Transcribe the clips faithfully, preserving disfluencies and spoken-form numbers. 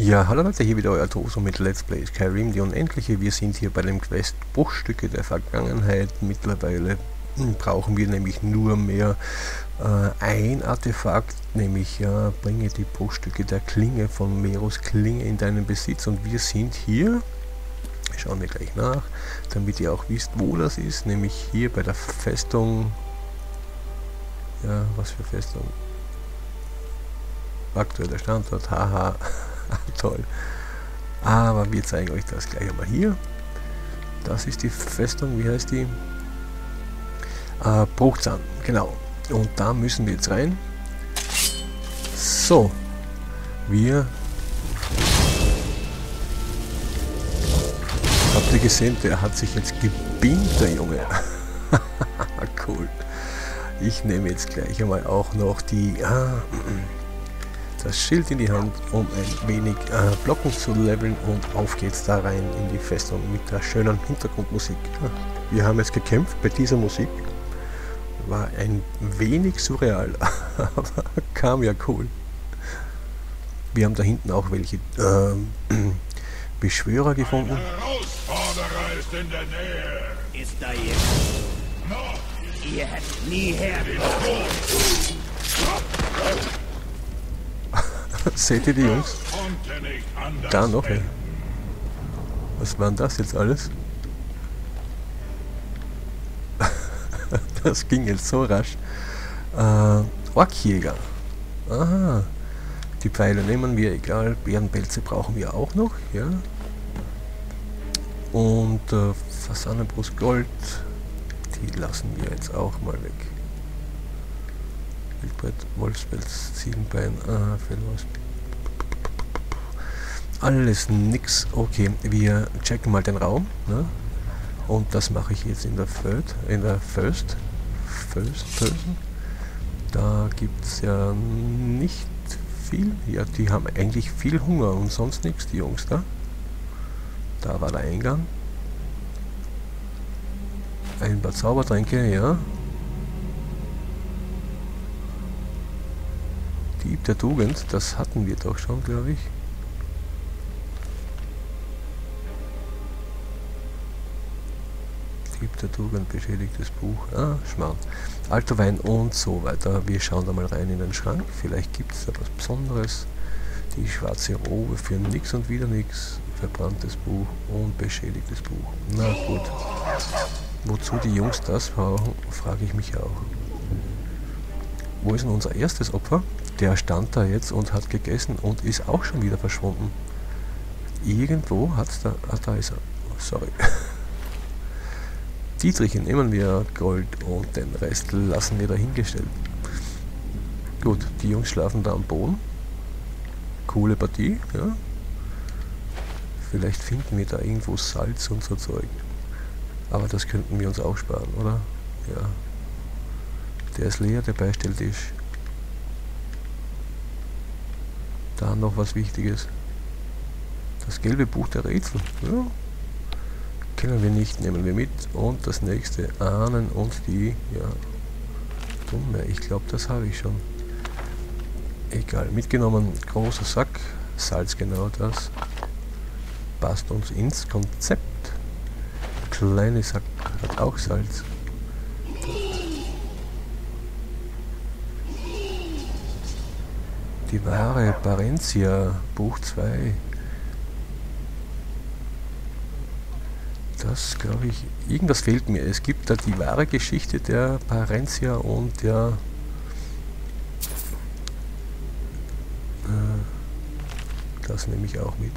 Ja, hallo Leute, hier wieder euer Toso mit Let's Play Skyrim, die Unendliche. Wir sind hier bei dem Quest Bruchstücke der Vergangenheit. Mittlerweile brauchen wir nämlich nur mehr äh, ein Artefakt, nämlich ja, bringe die Bruchstücke der Klinge von Meros Klinge in deinen Besitz. Und wir sind hier, schauen wir gleich nach, damit ihr auch wisst, wo das ist, nämlich hier bei der Festung, ja, was für Festung? Aktueller Standort, haha. Toll. Aber wir zeigen euch das gleich einmal hier. Das ist die Festung, wie heißt die? Äh, Bruchzahn, genau. Und da müssen wir jetzt rein. So. Wir... Habt ihr gesehen, der hat sich jetzt gebeamt, der Junge. Cool. Ich nehme jetzt gleich einmal auch noch die... Ah, das Schild in die Hand, um ein wenig äh, Blocken zu leveln, und auf geht's da rein in die Festung mit der schönen Hintergrundmusik. Wir haben jetzt gekämpft bei dieser Musik. War ein wenig surreal, aber kam ja cool. Wir haben da hinten auch welche äh, Beschwörer gefunden. Ein Herausforderer ist in der Nähe. Ist da jetzt? No. Ihr hättet nie her. Seht ihr die Jungs? Da noch, ey. Was war denn das jetzt alles? Das ging jetzt so rasch. Äh, Orkjäger. Aha. Die Pfeile nehmen wir, egal. Bärenpelze brauchen wir auch noch, ja. Und äh, Fasanenbrust Gold, die lassen wir jetzt auch mal weg. Wildbrett, Wolfspelz, Ziegenbein, ah, Fellwurst. Alles nix. Okay, wir checken mal den Raum, ne? Und das mache ich jetzt in der Third, in der First, First Person. Da gibt es ja nicht viel. Ja, die haben eigentlich viel Hunger und sonst nichts, die Jungs da. Da war der Eingang. Ein paar Zaubertränke, ja. Dieb der Tugend, das hatten wir doch schon, glaube ich. Dieb der Tugend, beschädigtes Buch, ah, Schmarrn. Alter Wein und so weiter. Wir schauen da mal rein in den Schrank, vielleicht gibt es da was Besonderes. Die schwarze Robe für nix und wieder nix. Verbranntes Buch und beschädigtes Buch. Na gut. Wozu die Jungs das brauchen, frage ich mich auch. Wo ist denn unser erstes Opfer? Der stand da jetzt und hat gegessen und ist auch schon wieder verschwunden. Irgendwo hat's da... Ah, da ist er. Oh, sorry. Dietrich nehmen wir Gold und den Rest lassen wir dahingestellt. Gut, die Jungs schlafen da am Boden. Coole Partie, ja. Vielleicht finden wir da irgendwo Salz und so Zeug. Aber das könnten wir uns auch sparen, oder? Ja. Der ist leer, der Beistelltisch. Da noch was Wichtiges. Das gelbe Buch der Rätsel. Ja. Kennen wir nicht, nehmen wir mit. Und das nächste, Ahnen und die, ja, Dumme. Ich glaube, das habe ich schon. Egal, mitgenommen. Großer Sack. Salz, genau das. Passt uns ins Konzept. Kleine Sack hat auch Salz. Die wahre Parentia, Buch zwei. Das glaube ich, irgendwas fehlt mir. Es gibt da die wahre Geschichte der Parentia und der... Äh, das nehme ich auch mit.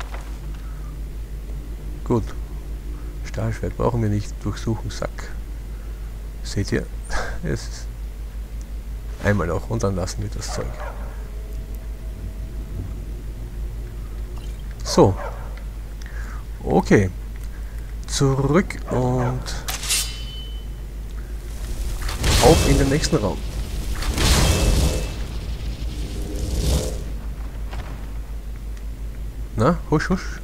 Gut. Stahlschwert brauchen wir nicht. Durchsuchen, Sack. Seht ihr? Es ist einmal noch und dann lassen wir das Zeug. So. Okay. Zurück und auf in den nächsten Raum. Na, husch, husch.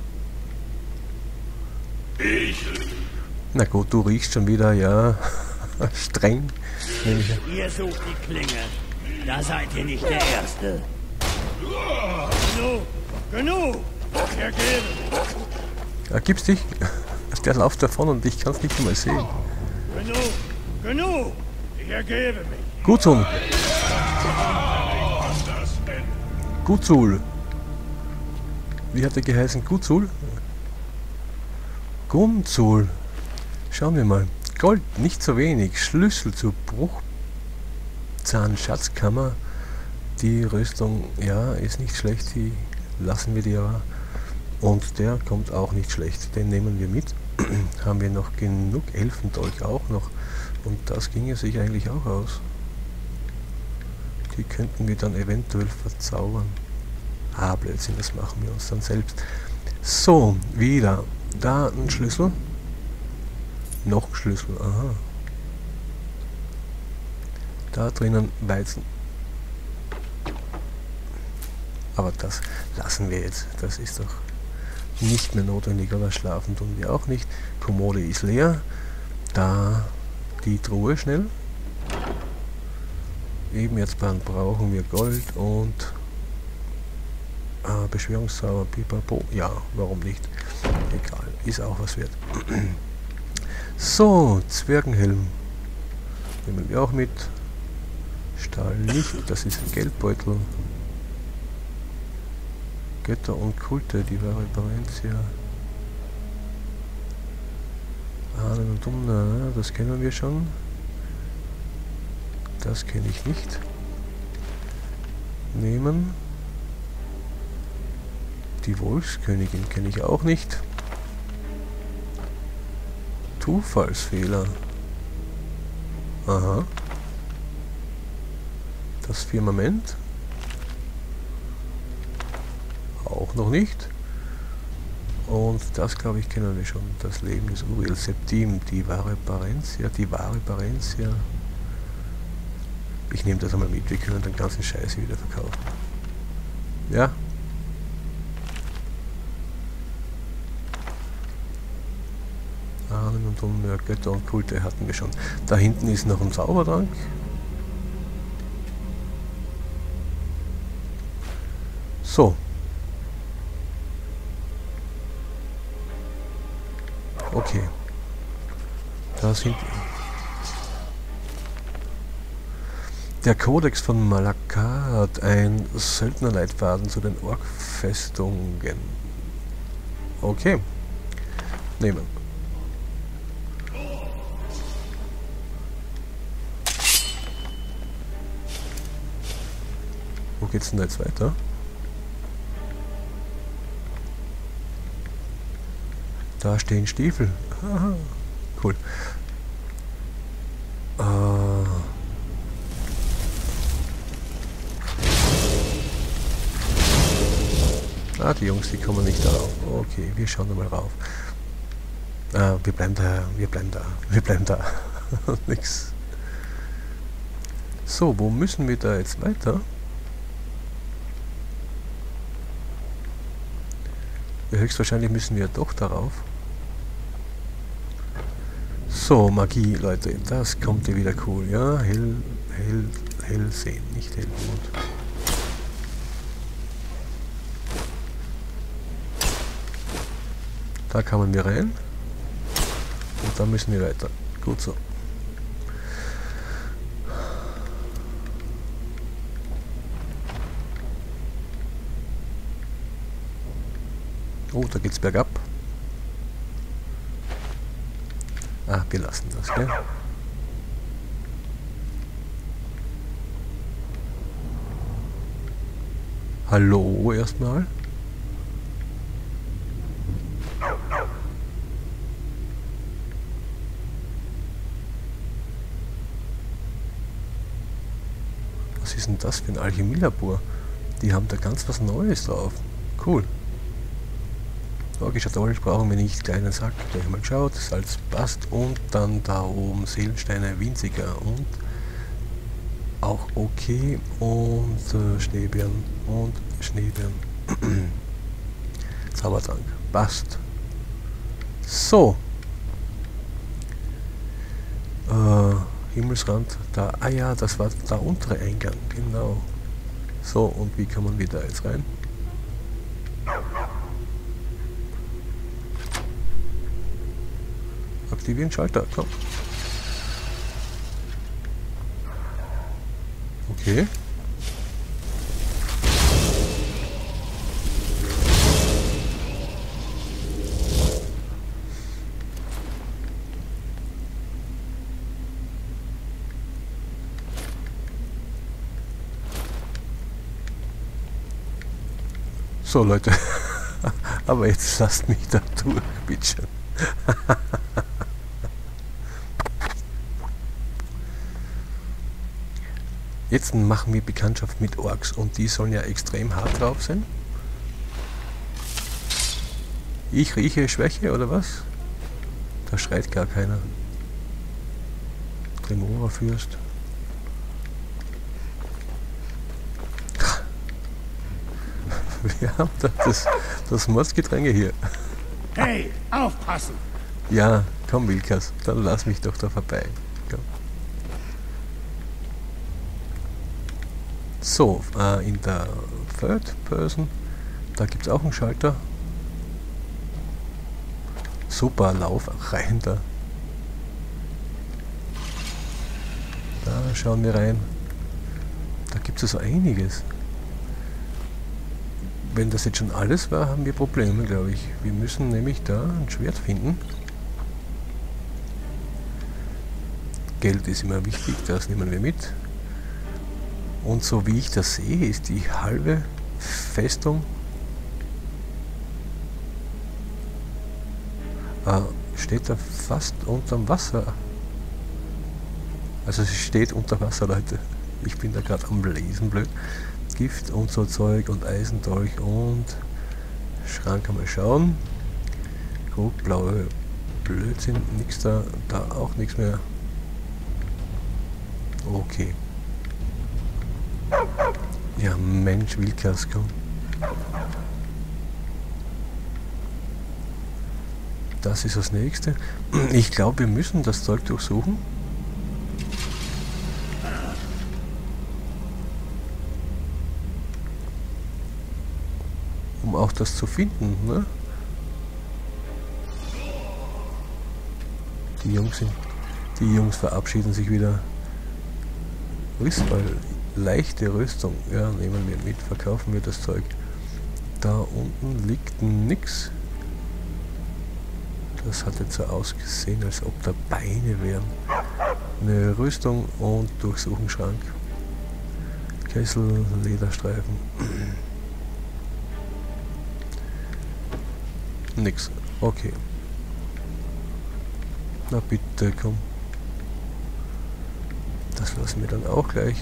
Ich. Na gut, du riechst schon wieder, ja, streng. Ihr sucht die Klinge. Da seid ihr nicht der Erste. So, Genug! Ich ergebe mich! Ja, gib's dich. Der läuft davon und ich kann es nicht einmal sehen. Genug! Genug! Ich ergebe mich! Gutzul! Gutzul! Wie hat er geheißen? Gutzul? Gunzul! Schauen wir mal. Gold, nicht so wenig. Schlüssel zur Bruchzahnschatzkammer. Die Rüstung, ja, ist nicht schlecht. Die lassen wir dir aber. Und der kommt auch nicht schlecht. Den nehmen wir mit. Haben wir noch genug Elfendolch auch noch. Und das ginge sich eigentlich auch aus. Die könnten wir dann eventuell verzaubern. Ah, Blödsinn, das machen wir uns dann selbst. So, wieder. Da ein Schlüssel. Noch ein Schlüssel, aha. Da drinnen Weizen. Aber das lassen wir jetzt. Das ist doch nicht mehr notwendig, oder schlafen tun wir auch nicht. Kommode ist leer. Da die Truhe schnell. Eben jetzt brauchen wir Gold und äh, Beschwörungszauber, pipapo. Ja, warum nicht? Egal, ist auch was wert. So, Zwergenhelm. Nehmen wir auch mit. Stahl nicht, das ist ein Geldbeutel. Götter und Kulte, die wahre Parentia. Ahnen und Umna, das kennen wir schon. Das kenne ich nicht. Nehmen. Die Wolfskönigin kenne ich auch nicht. Zufallsfehler. Aha. Das Firmament. Auch noch nicht. Und das, glaube ich, kennen wir schon. Das Leben des Uriel Septim, die wahre Parentia, die wahre Parentia. Ich nehme das einmal mit, wir können den ganzen Scheiß wieder verkaufen. Ja. Ahnen und Unmöhr, Götter und Kulte hatten wir schon. Da hinten ist noch ein Zaubertrank. So. Okay. Da sind der Kodex von Malakat, ein Söldnerleitfaden zu den Orkfestungen. Okay. Nehmen. Wo geht's denn jetzt weiter? Da stehen Stiefel. Aha, cool. Äh ah, die Jungs, die kommen nicht darauf. Okay, wir schauen mal rauf. Ah, wir bleiben da, wir bleiben da, wir bleiben da. Nix. So, wo müssen wir da jetzt weiter? Ja, höchstwahrscheinlich müssen wir doch darauf. So, Magie, Leute, das kommt dir wieder cool, ja? Hell, hell, hell sehen, nicht Hellmut. Da kamen wir rein. Und dann müssen wir weiter. Gut so. Oh, da geht's bergab. Ah, wir lassen das, gell? Hallo, erstmal. Was ist denn das für ein Alchemielabor? Die haben da ganz was Neues drauf. Cool. Magischer Dolch brauchen wir nicht, kleinen Sack, gleich mal geschaut, Salz passt und dann da oben Seelensteine winziger und auch okay und äh, Schneebeeren und Schneebeeren. Zaubertrank, passt. So. Äh, Himmelsrand, da, ah ja, das war der untere Eingang, genau. So, und wie kann man wieder jetzt rein? Aktivieren Schalter, komm. Okay. So Leute, aber jetzt lasst mich da durch, bitte. Jetzt machen wir Bekanntschaft mit Orks und die sollen ja extrem hart drauf sein. Ich rieche Schwäche oder was? Da schreit gar keiner. Tremora Fürst. Wir haben da das, das Mordsgetränke hier. Hey, aufpassen! Ja, komm Wilkas, dann lass mich doch da vorbei. Komm. So, äh, in der Third Person, da gibt es auch einen Schalter. Super, lauf rein da. Da schauen wir rein. Da gibt es so einiges. Wenn das jetzt schon alles war, haben wir Probleme, glaube ich. Wir müssen nämlich da ein Schwert finden. Geld ist immer wichtig, das nehmen wir mit. Und so wie ich das sehe, ist die halbe Festung äh, steht da fast unterm Wasser. Also sie steht unter Wasser, Leute. Ich bin da gerade am Lesen, blöd. Gift und so Zeug und Eisendolch und Schrank, mal schauen. Gut, blaue Blödsinn, nichts da, da auch nichts mehr. Okay. Ja, Mensch, Wilkas, komm. Das ist das nächste. Ich glaube, wir müssen das Zeug durchsuchen. Um auch das zu finden, ne? Die Jungs sind, die Jungs verabschieden sich wieder. Rüstball, leichte Rüstung, ja, nehmen wir mit, verkaufen wir das Zeug. Da unten liegt nix. Das hat jetzt so ausgesehen, als ob da Beine wären. Eine Rüstung und Durchsuchungsschrank. Kessel, Lederstreifen. Nix. Okay. Na bitte, komm. Das lassen wir dann auch gleich.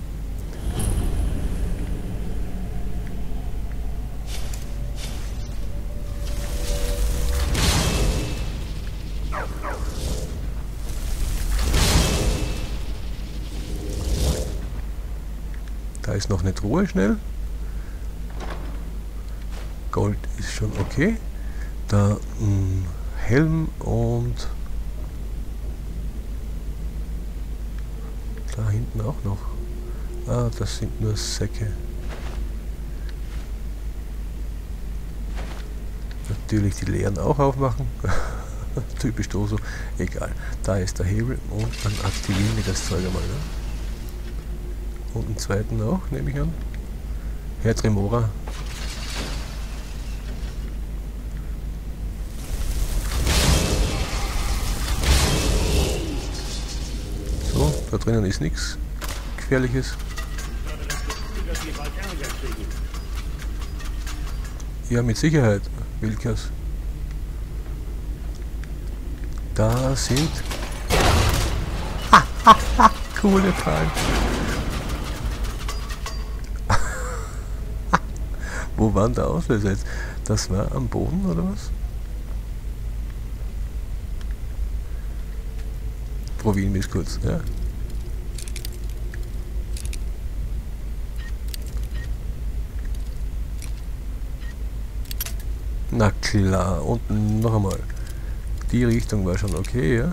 Da ist noch eine Truhe schnell. Gold ist schon okay. Da ein Helm und da hinten auch noch. Ah, das sind nur Säcke. Natürlich die leeren auch aufmachen. Typisch Doso. Egal. Da ist der Hebel und dann aktivieren wir das Zeug einmal. Ne? Und einen zweiten auch, nehme ich an. Herr Tremora. So, da drinnen ist nichts Gefährliches. Ja, mit Sicherheit, Wilkas. Da sind coole Fragen. Wo waren der Auslöser jetzt? Das war am Boden oder was? Probieren wir es kurz, ja. Na klar, unten noch einmal. Die Richtung war schon okay, ja.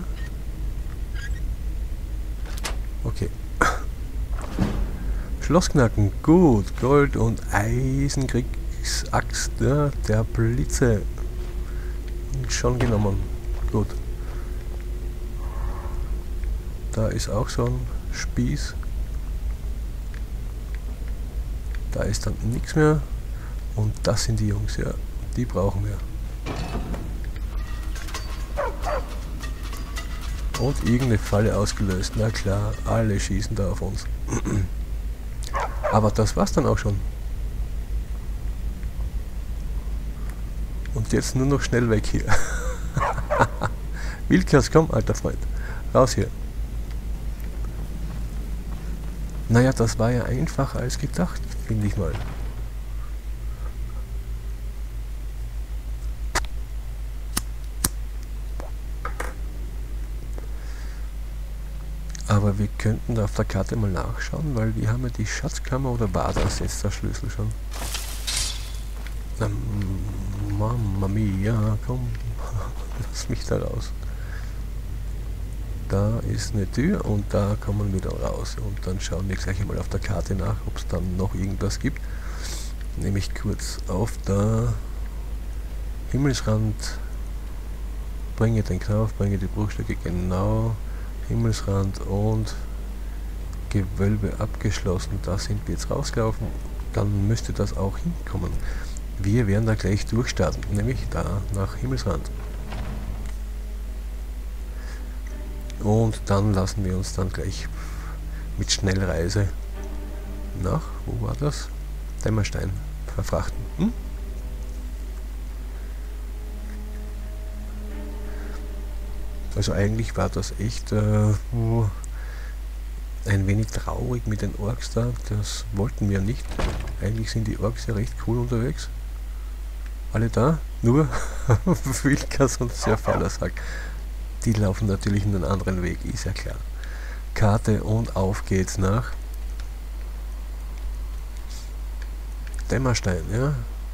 Okay. Schlossknacken, gut. Gold und Eisenkriegsaxt, ja, der Blitze. Schon genommen. Gut. da ist auch so ein Spieß. Da ist dann nichts mehr. Und das sind die Jungs, ja. Die brauchen wir. Und irgendeine Falle ausgelöst. Na klar, alle schießen da auf uns. Aber das war's dann auch schon. Und jetzt nur noch schnell weg hier. Wildkas, komm, alter Freund. Raus hier. Naja, das war ja einfacher als gedacht, finde ich mal. Aber wir könnten da auf der Karte mal nachschauen, weil wir haben ja die Schatzkammer, oder war das jetzt der Schlüssel schon? Na, Mamma mia, komm, lass mich da raus. Da ist eine Tür und da kommen wir da raus. Und dann schauen wir gleich einmal auf der Karte nach, ob es dann noch irgendwas gibt. Nämlich kurz auf der Himmelsrand. Bringe den Knauf, bringe die Bruchstücke, genau. Himmelsrand und Gewölbe abgeschlossen. Da sind wir jetzt rausgelaufen. Dann müsste das auch hinkommen. Wir werden da gleich durchstarten, nämlich da nach Himmelsrand. Und dann lassen wir uns dann gleich mit Schnellreise nach, wo war das? Dämmerstein verfrachten. Hm? Also eigentlich war das echt äh, ein wenig traurig mit den Orks da. Das wollten wir nicht. Eigentlich sind die Orks ja recht cool unterwegs. Alle da, nur Wildkas und Serfalasak. Die laufen natürlich einen anderen Weg, ist ja klar. Karte und auf geht's nach Dämmerstein, ja.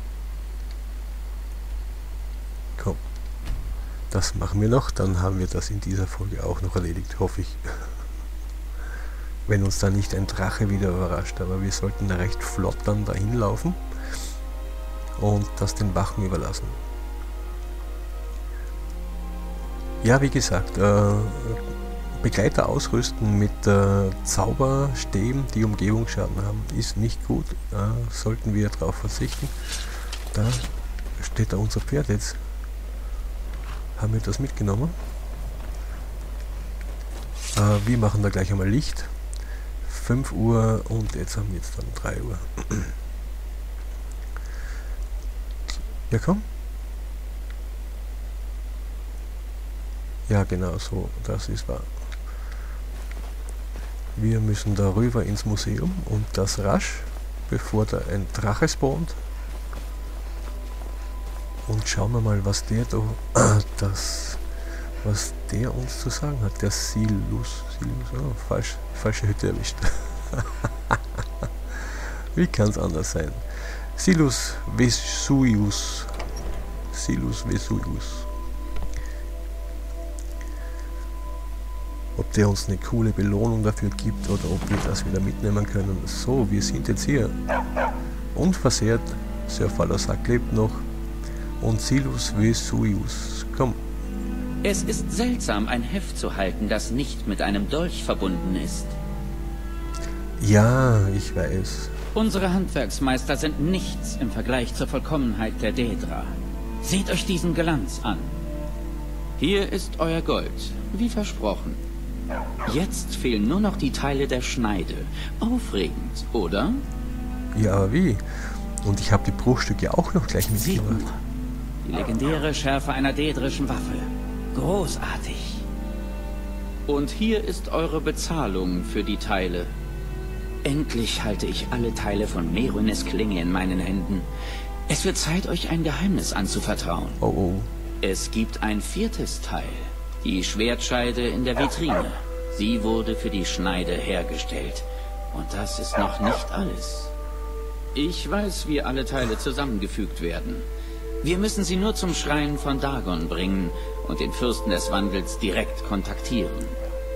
Komm. Das machen wir noch, dann haben wir das in dieser Folge auch noch erledigt, hoffe ich. Wenn uns da nicht ein Drache wieder überrascht, aber wir sollten da recht flott dann dahin laufen und das den Wachen überlassen. Ja, wie gesagt, äh, Begleiter ausrüsten mit äh, Zauberstäben, die Umgebungsschaden haben, ist nicht gut. Da sollten wir darauf verzichten. Da steht da unser Pferd jetzt. Haben wir das mitgenommen? Äh, wir machen da gleich einmal Licht. fünf Uhr und jetzt haben wir jetzt dann drei Uhr. Ja, komm. Ja, genau so, das ist wahr. Wir müssen da rüber ins Museum und das rasch, bevor da ein Drache spawnt. Und schauen wir mal, was der da, das, was der uns zu sagen hat. Der Silus, Silus, oh, falsch, falsche Hütte erwischt. Wie kann es anders sein? Silus Vesuvius. Silus Vesuvius. Ob der uns eine coole Belohnung dafür gibt oder ob wir das wieder mitnehmen können. So, wir sind jetzt hier. Unversehrt. Serfalasak lebt noch. Und Silus Vesuvius. Komm. Es ist seltsam, ein Heft zu halten, das nicht mit einem Dolch verbunden ist. Ja, ich weiß. Unsere Handwerksmeister sind nichts im Vergleich zur Vollkommenheit der Daedra. Seht euch diesen Glanz an. Hier ist euer Gold, wie versprochen. Jetzt fehlen nur noch die Teile der Schneide. Aufregend, oder? Ja, aber wie? Und ich habe die Bruchstücke auch noch gleich Seht mitgebracht. nur, die legendäre Schärfe einer daedrischen Waffe. Großartig. Und hier ist eure Bezahlung für die Teile. Endlich halte ich alle Teile von Merunes Klinge in meinen Händen. Es wird Zeit, euch ein Geheimnis anzuvertrauen. Oh oh. Es gibt ein viertes Teil. Die Schwertscheide in der Vitrine. Sie wurde für die Schneide hergestellt. Und das ist noch nicht alles. Ich weiß, wie alle Teile zusammengefügt werden. Wir müssen sie nur zum Schrein von Dagon bringen und den Fürsten des Wandels direkt kontaktieren.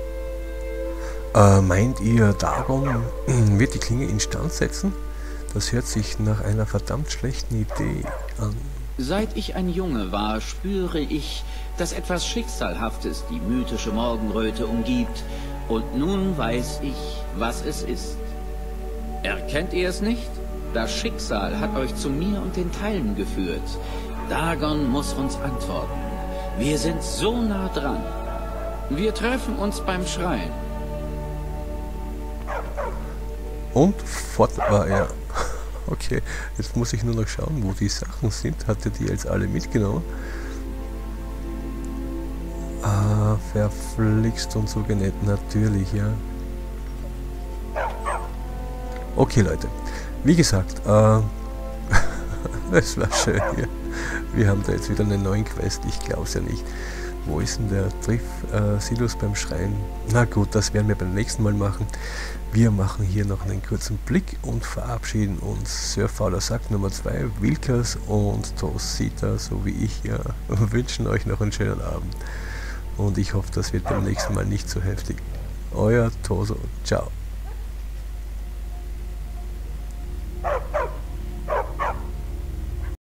Äh, meint ihr, Dagon wird die Klinge instand setzen? Das hört sich nach einer verdammt schlechten Idee an. Seit ich ein Junge war, spüre ich, dass etwas Schicksalhaftes die mythische Morgenröte umgibt Und nun weiß ich, was es ist. Erkennt ihr es nicht? Das Schicksal hat euch zu mir und den Teilen geführt. Dagon muss uns antworten. Wir sind so nah dran. Wir treffen uns beim Schrein. Und fort war er. Okay, jetzt muss ich nur noch schauen, wo die Sachen sind. Hat er die jetzt alle mitgenommen? Ah, verflixt und so genett, natürlich, ja. Okay, Leute, wie gesagt, äh, es war schön hier. Wir haben da jetzt wieder einen neuen Quest, ich glaube es ja nicht. Wo ist denn der Triff äh, Silos beim Schrein? Na gut, das werden wir beim nächsten Mal machen. Wir machen hier noch einen kurzen Blick und verabschieden uns. Sir Fowler sagt Nummer zwei, Wilkers und Tosita, so wie ich, ja, wünschen euch noch einen schönen Abend. Und ich hoffe, das wird beim nächsten Mal nicht so heftig. Euer Toso, ciao.